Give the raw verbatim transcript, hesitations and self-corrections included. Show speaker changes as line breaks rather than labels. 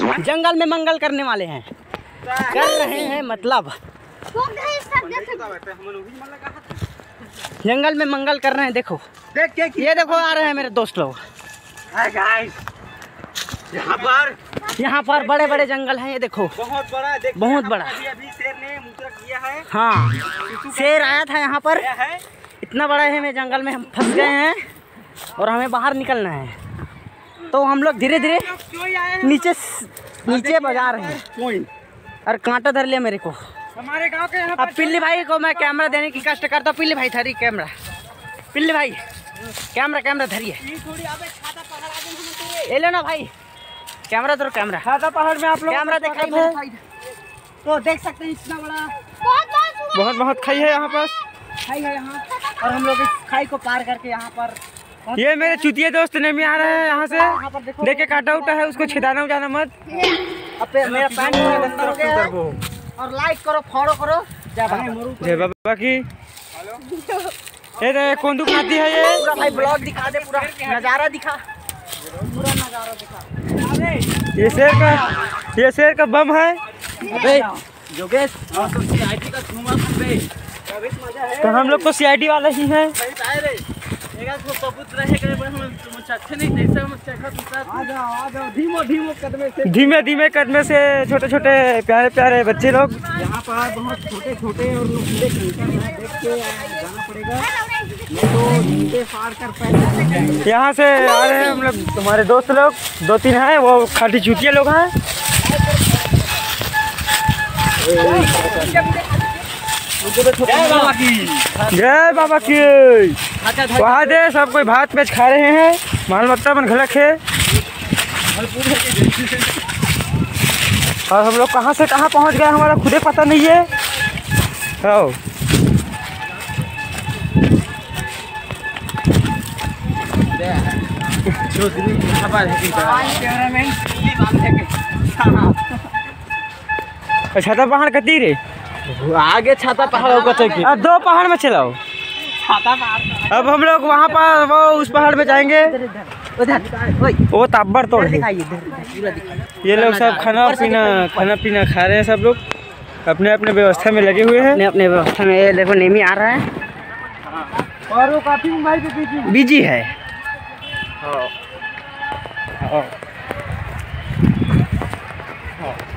जंगल में मंगल करने वाले हैं, कर रहे हैं मतलब जंगल में मंगल कर रहे हैं। देखो
देख के
ये देखो आ रहे हैं मेरे दोस्त लोग।
यहाँ पर
यहाँ पर बड़े बड़े जंगल हैं, ये देखो
बहुत बड़ा, देख
बहुत बड़ा।
अभी अभी शेर ने मूत्र किया है।
हाँ शेर आया था यहाँ पर,
है
इतना बड़ा है में जंगल में हम फंस गए हैं और हमें बाहर निकलना है। तो हम लोग धीरे धीरे नीचे नीचे बजा रहे हैं और कांटा धर लिया मेरे को।
हमारे गांव के यहाँ
अब पिल्ली भाई को मैं कैमरा देने की कष्ट करता हूँ। पिल्ली भाई धरी कैमरा, पिल्ली भाई कैमरा कैमरा धरिए। ये लो ना भाई कैमरा, तो कैमरा
छाता पहाड़ में आप लोग
कैमरा दिखाई तो देख सकते हैं इतना बड़ा
बहुत बहुत खाई है यहाँ पास।
खाई है यहाँ, और हम लोग इस खाई को पार करके यहाँ पर
ये मेरे चुतिए दोस्त ने भी आ रहे हैं यहाँ से।
यहाँ पर देखो
देखे काटा उटा है, उसको छिदाना उठाना मत।
अब मेरा पैंट गंदा हो गया है। और लाइक करो, फॉलो करो।
जय बाबा की। ये कौन दुख आती है ये?
पूरा भाई ब्लॉग दिखा दे, पूरा नज़ारा दिखा, पूरा नज़ारा दिखा।
ये शेर का ये शेर का बम है।
अबे जोगेश
तो हम लोग तो सी आई डी वाले ही हैं। धीमे धीमे कदमे से छोटे छोटे प्यारे प्यारे बच्चे लोग
यहाँ पर बहुत छोटे छोटे और देख के जाना पड़ेगा, तो नीचे पार कर पहले
यहाँ से आ रहे हैं हम लोग। तुम्हारे दोस्त लोग दो तीन हैं, वो खाटी चूतिया लोग हैं।
जय बाबा की,
जय बाबा की। वहाँ दे सब कोई भात में खा रहे हैं, माल मत्ता मन घलक है। और हम लोग कहाँ से कहाँ पहुँच गए हमारा खुदे पता नहीं है। आओ छाता पहाड़ कती रे
आगे छाता पहाड़ होगा तो
अब दो पहाड़ में चलाओ।
छाता पहाड़
अब हम लोग वहाँ पर वो उस पहाड़ में जाएंगे।
उधर
वो ताब्बर तोड़ है।
दिखाइए, पूरा दिखाइए।
ये लोग सब खाना पीना खाना पीना खा रहे हैं। सब लोग अपने अपने व्यवस्था में लगे हुए हैं।
अपने अपने व्यवस्था में। ये देखो नेमी आ रहा है
और वो काफी मोबाइल पे बिजी
बिजी है।
हाँ। हाँ।